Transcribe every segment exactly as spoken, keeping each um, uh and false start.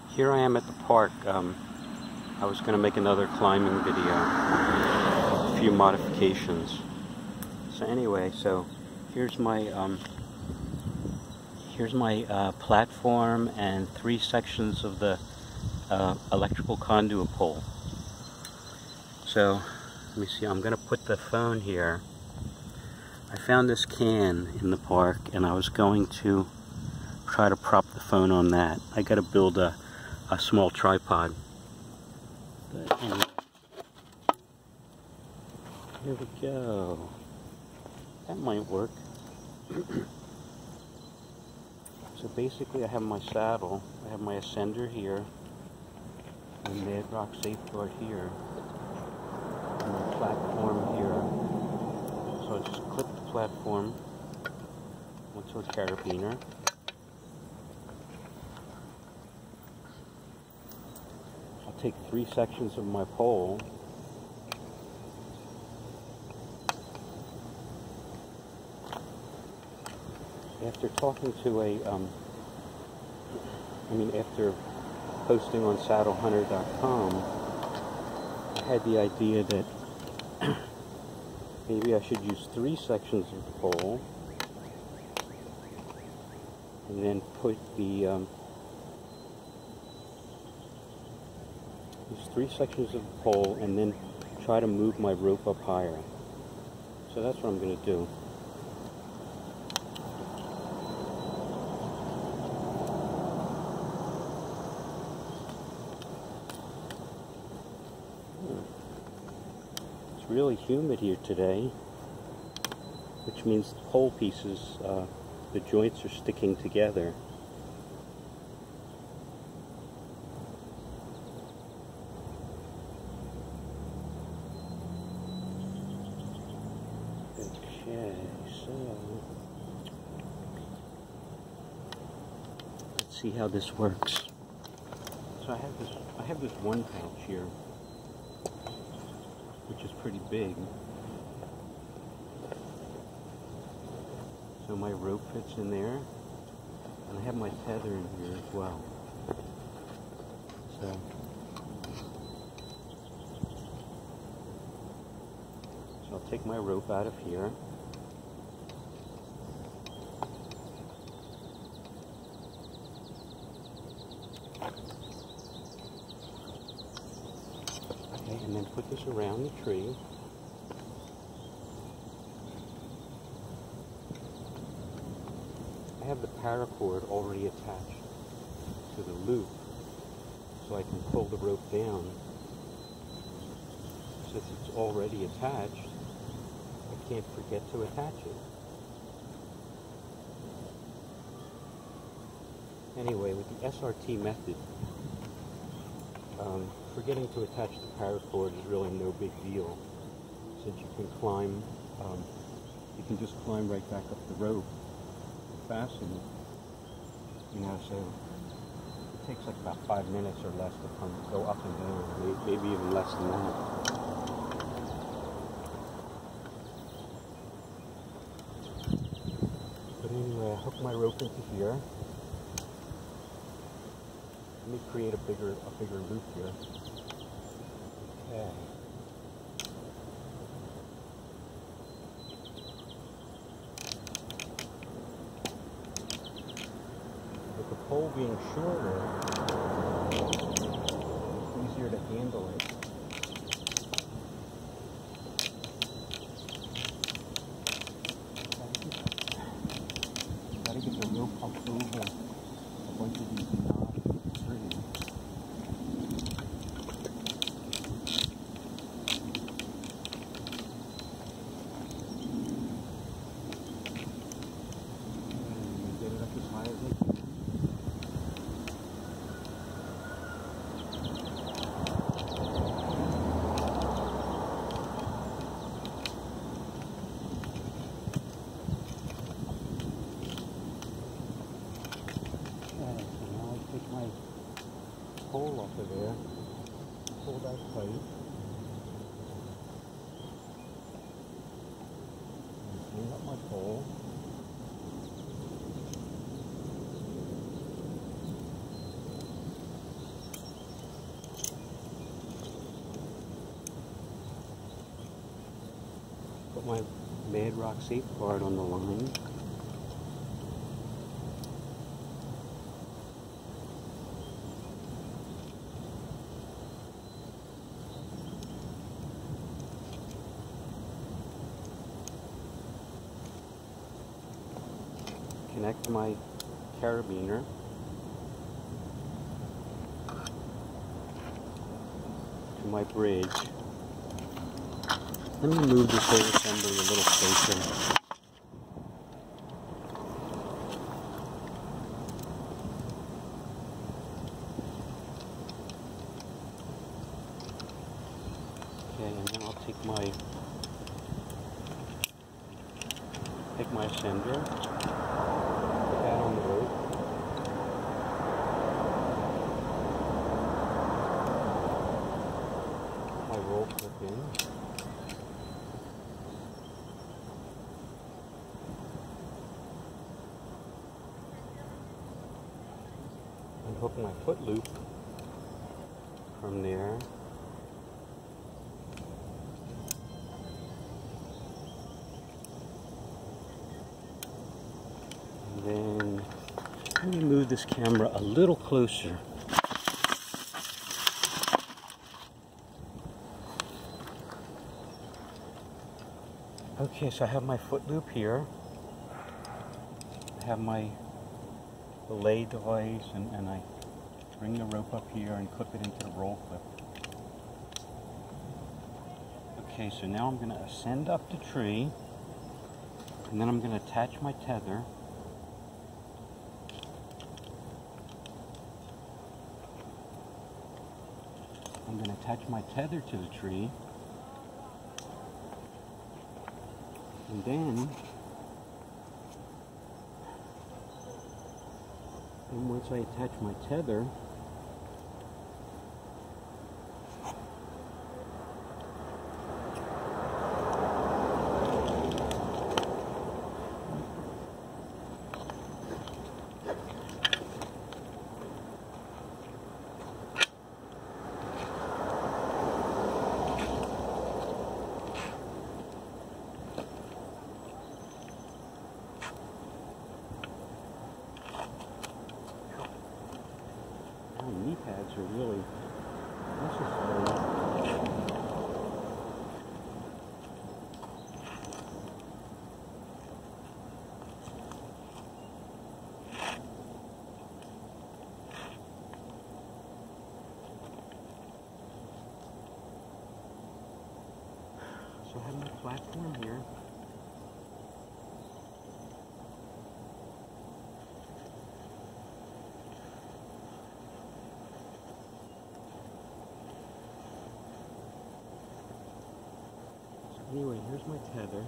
Here I am at the park. Um, I was going to make another climbing video, a few modifications. So anyway, so here's my um, here's my uh, platform and three sections of the uh, electrical conduit pole. So let me see. I'm going to put the phone here. I found this can in the park, and I was going to try to prop the phone on that. I got to build a a small tripod. But anyway, here we go. That might work. So basically I have my saddle, I have my ascender here, and Bedrock Safeguard here, and my platform here. So I just clip the platform onto a carabiner. Take three sections of my pole, after talking to a um, I mean after posting on saddle hunter dot com, I had the idea that maybe I should use three sections of the pole and then put the um, There's three sections of the pole and then try to move my rope up higher. So that's what I'm going to do. It's really humid here today, which means the pole pieces, uh, the joints are sticking together. Okay, so let's see how this works. So I have this I have this one pouch here, which is pretty big. So my rope fits in there, and I have my tether in here as well. So So I'll take my rope out of here. Okay, and then put this around the tree. I have the paracord already attached to the loop, so I can pull the rope down. Since it's already attached, I can't forget to attach it. Anyway, with the S R T method, um, forgetting to attach the paracord is really no big deal, since you can climb, um, you can just climb right back up the rope, fasten it, you know, so it takes like about five minutes or less to come, go up and down, maybe even less than that. But anyway, I hook my rope into here. Let me create a bigger, a bigger loop here. Okay. With the pole being shorter, it's easier to handle it. Gotta get the rope up over a bunch of these knobs in the tree. And get it up as high as I can. Take my pole off of there, pull that tight, and hang up my pole. my Bedrock safeguard on the line. Connect my carabiner. To my bridge. Let me move this whole assembly a little closer. Okay, and then I'll take my take my ascender, put that on the rope. Put my roll clip in. Hook my foot loop from there. And then let me move this camera a little closer. Okay, so I have my foot loop here. I have my belay device, and, and I bring the rope up here and clip it into the roll clip. Okay, so now I'm going to ascend up the tree, and then I'm going to attach my tether. I'm going to attach my tether to the tree, and then And once I attach my tether, knee pads are really necessary. So I have my platform here. Anyway, here's my tether.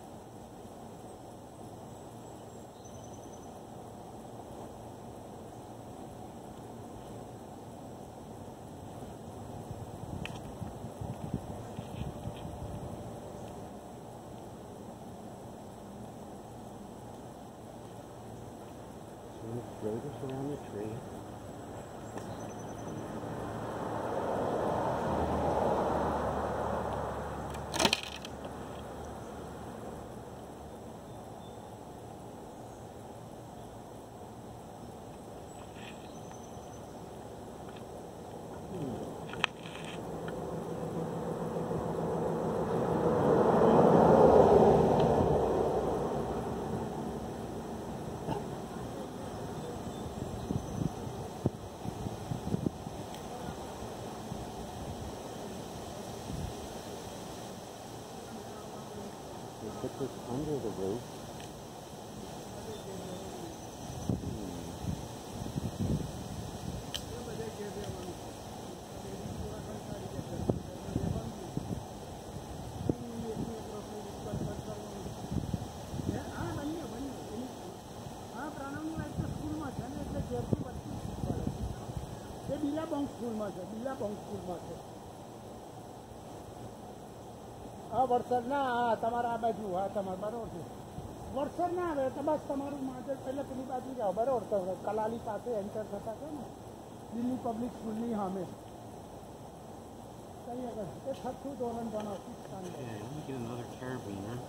So I'm going to throw this around the tree. Put this under the rope. આ વરસાદ ના તમારા આ બાજુ હા તમારે બરોબર છે વરસાદ ના આવે તો બસ તમારું માટે એટલે પેલી બાજુ જાઓ બરોબર તો કલાલી પાસે એન્ટર થતા છે ને દિલ્હી પબ્લિક સ્કૂલની સામે let me get another carabiner.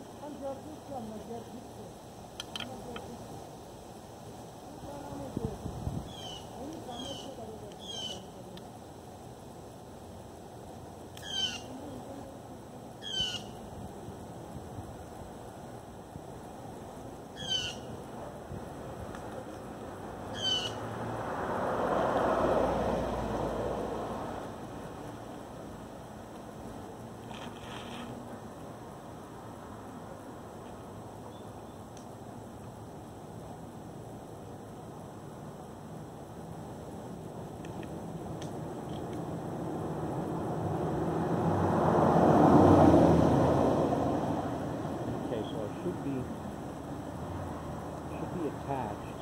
Should be should be attached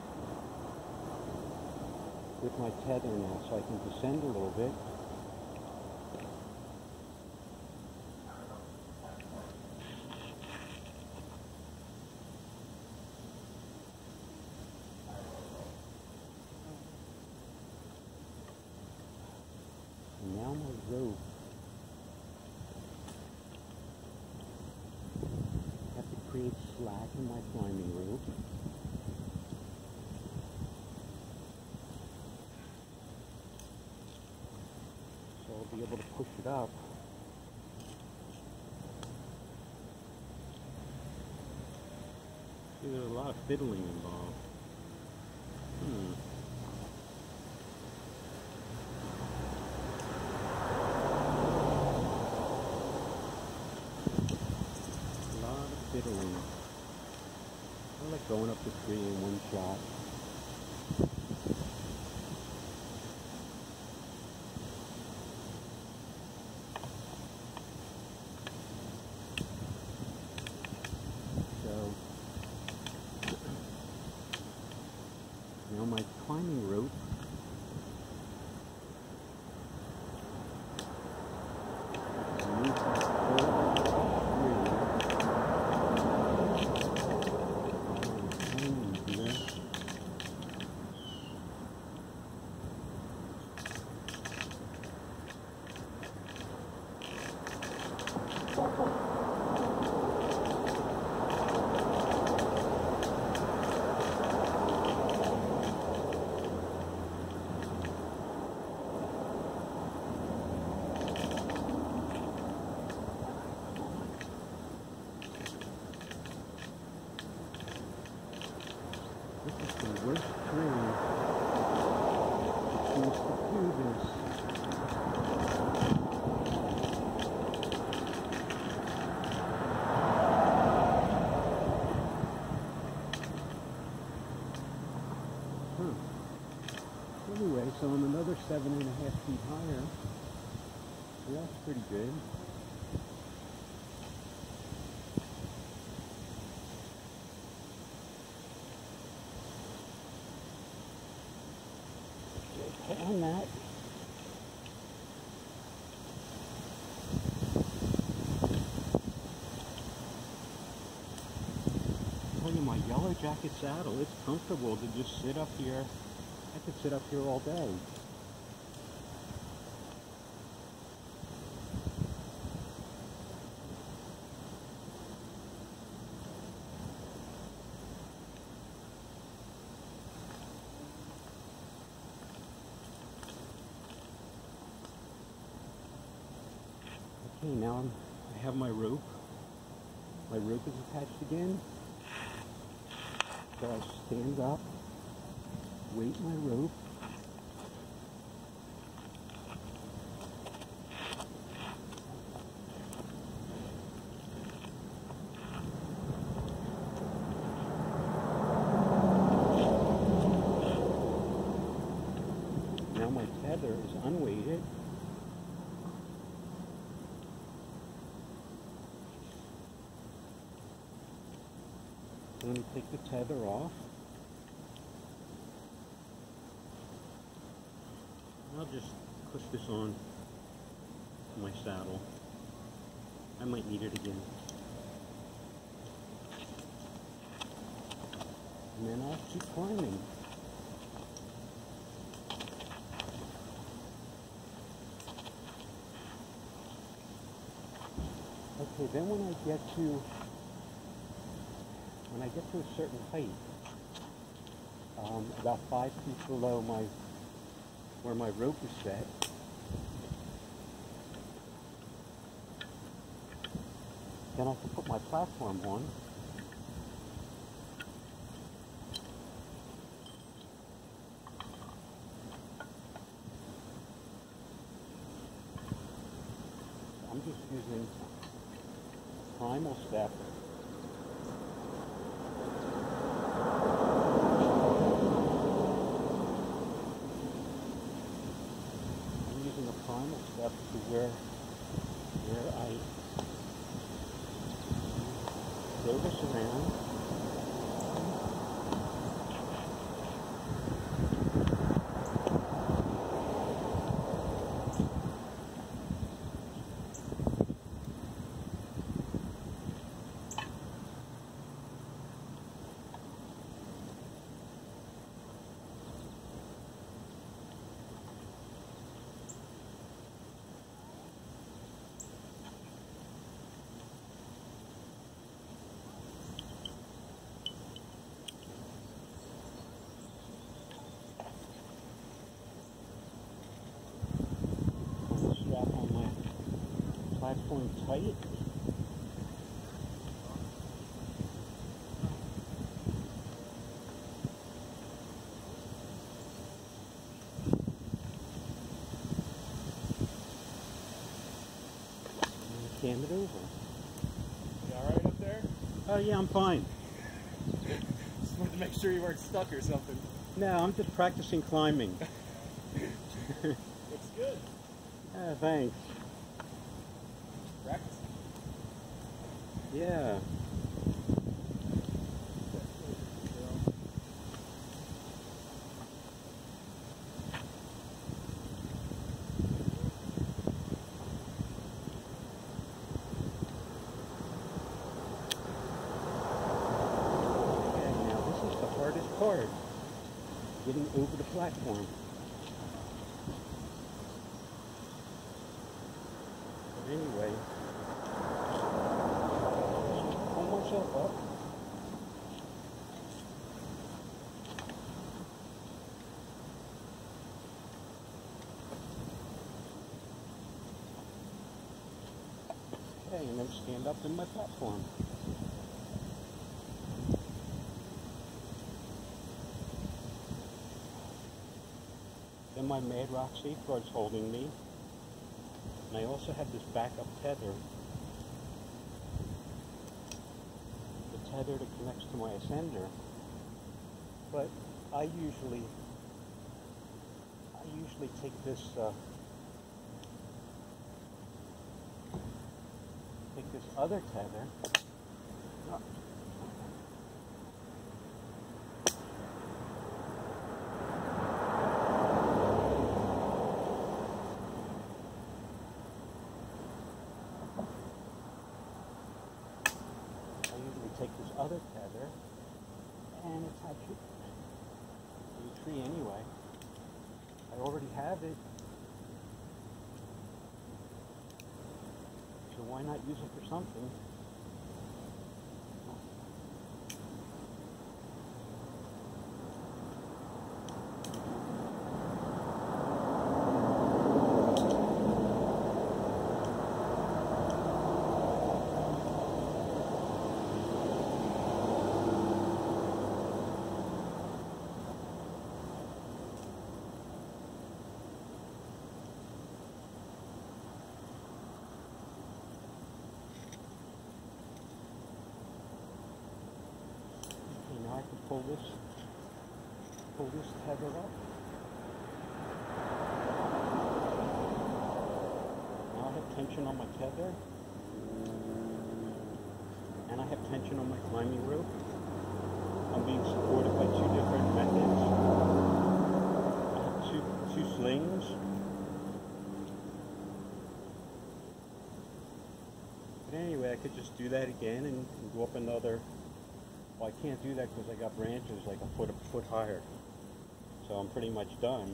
with my tether now, so I can descend a little bit. And now my rope. Create slack in my climbing rope. So I'll be able to push it up. See, there's a lot of fiddling involved. Hmm. Fiddling. I like going up the tree in one shot. So now my climbing rope This is the worst tree to choose to do this. Huh. Anyway, so I'm another seven and a half feet higher. So that's pretty good. On that. I'm telling you, my Yellow Jacket saddle, it's comfortable to just sit up here. I could sit up here all day. Okay, now I'm, I have my rope. My rope is attached again. So I stand up, weight my rope. Now my tether is unweighted. Let me take the tether off. I'll just push this on to my saddle. I might need it again. And then I'll keep climbing. Okay, then when I get to when I get to a certain height, um, about five feet below my where my rope is set, then I can put my platform on. I'm just using primal step. I'm using a primal step to where where I throw this around. Strap on my platform tight. And cam it over. You alright up there? Oh yeah, I'm fine. Just wanted to make sure you weren't stuck or something. No, I'm just practicing climbing. Looks good. Yeah, thanks. Practice. Yeah. Okay, now this is the hardest part. Getting over the platform. But anyway, pull myself up. Okay, and then stand up in my platform. Then my Mad Rock Safeguard's holding me. And I also have this backup tether. The tether that connects to my ascender. But I usually, I usually take this, uh, take this other tether. Oh. Take this other tether and attach it to the tree anyway. I already have it, so why not use it for something? Now I can pull this, pull this tether up. Now I have tension on my tether, and I have tension on my climbing rope. I'm being supported by two different methods. I have two, two slings. But anyway, I could just do that again and, and go up another. Well, I can't do that because I got branches like a foot, a foot higher. So I'm pretty much done.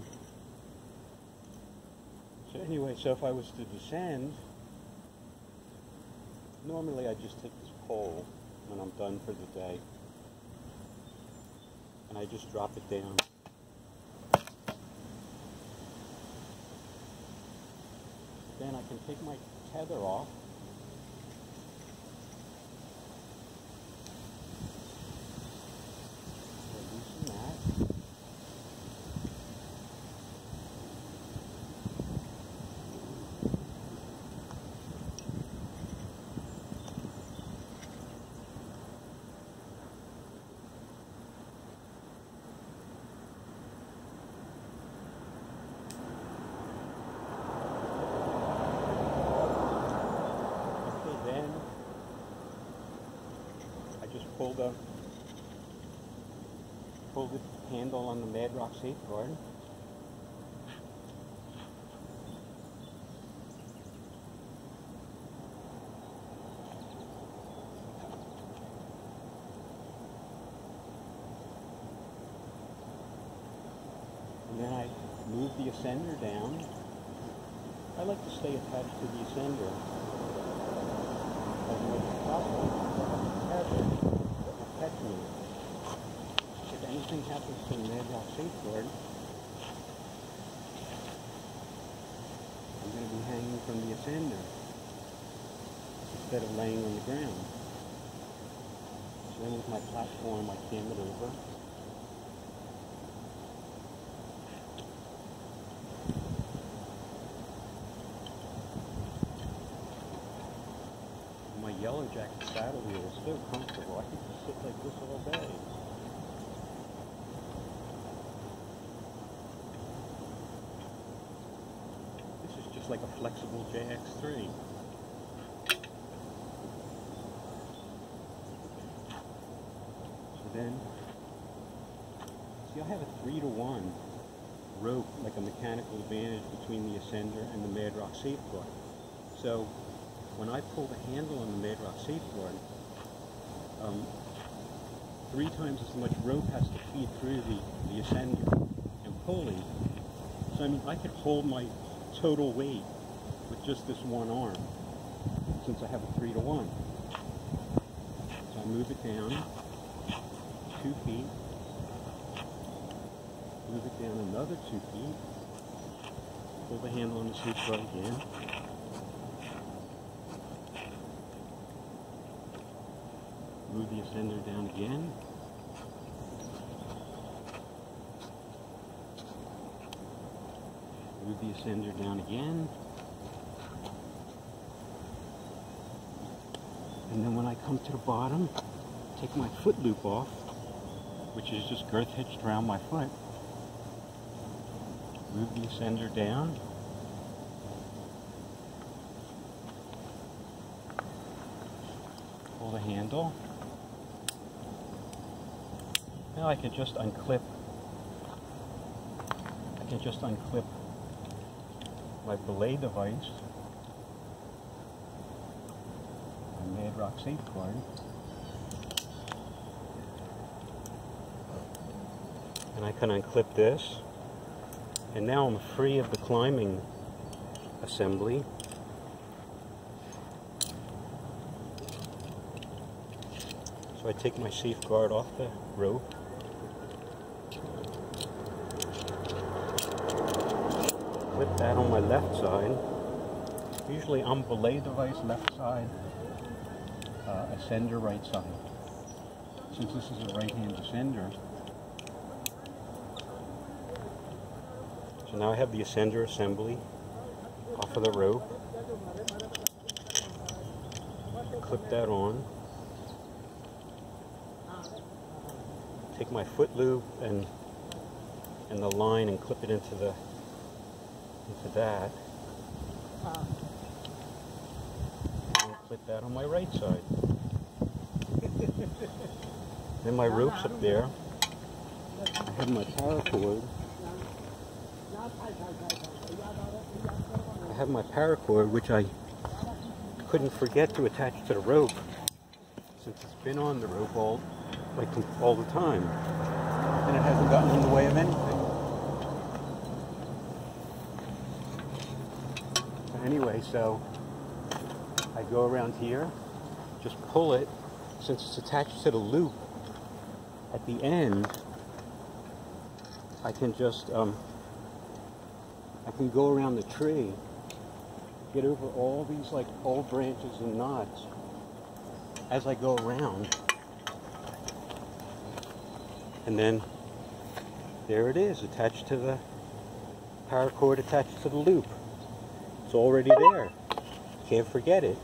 So anyway, so if I was to descend, Normally I just take this pole when I'm done for the day and I just drop it down. Then I can take my tether off. Loosen that. Pull the pull the handle on the Mad Rock Safeguard. And then I move the ascender down. I like to stay attached to the ascender as much as possible. If anything happens to the Mad Rock Safeguard, I'm going to be hanging from the ascender instead of laying on the ground. So then with my platform I cam it over. My Yellow Jacket saddle wheel is so comfortable. I could just sit like this all day. This is just like a flexible J X three. So then, see, I have a three to one rope, like a mechanical advantage between the Ascender and the Mad Rock Safeguard. So when I pull the handle on the Mad Rock Safeguard, um, three times as much rope has to feed through the, the Ascender and pulley. So I mean, I could hold my total weight with just this one arm, since I have a three to one. So I move it down two feet, move it down another two feet, pull the handle on the safeguard again. Move the Ascender down again. Move the Ascender down again. And then when I come to the bottom, take my foot loop off, which is just girth hitched around my foot. Move the Ascender down. Pull the handle. Now I can just unclip, I can just unclip my belay device, my Mad Rock Safeguard, and I can unclip this, and now I'm free of the climbing assembly. So I take my safeguard off the rope. Clip that on my left side. Usually I'm belay device left side, uh, Ascender right side. Since this is a right-hand Ascender. So now I have the Ascender assembly off of the rope. Clip that on. Take my foot loop and and the line and clip it into the into that. And clip that on my right side. Then my rope's up there. I have my paracord. I have my paracord, which I couldn't forget to attach to the rope, since it's been on the rope all like all the time, and it hasn't gotten in the way of anything. Anyway, so I go around here, just pull it, since it's attached to the loop at the end, I can just, um, I can go around the tree, get over all these like old branches and knots as I go around. And then there it is, attached to the paracord, attached to the loop. It's already there. Can't forget it.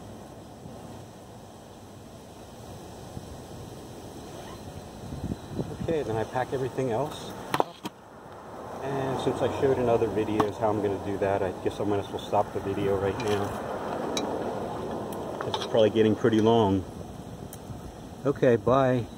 Okay, then I pack everything else. And since I showed in other videos how I'm going to do that, I guess I might as well stop the video right now. This is probably getting pretty long. Okay, bye.